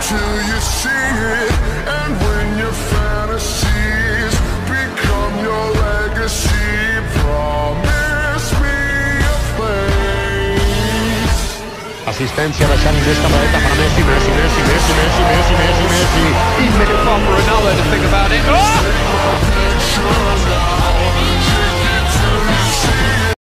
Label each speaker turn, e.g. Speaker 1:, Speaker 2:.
Speaker 1: till you see it. And when your fantasies become your legacy, promise me a place.
Speaker 2: Assistència de Xavi, més cap a dreta per Messi, Messi, Messi, Messi, Messi, Messi, Messi, Messi. He made it far for Ronaldo to think about it. Oh!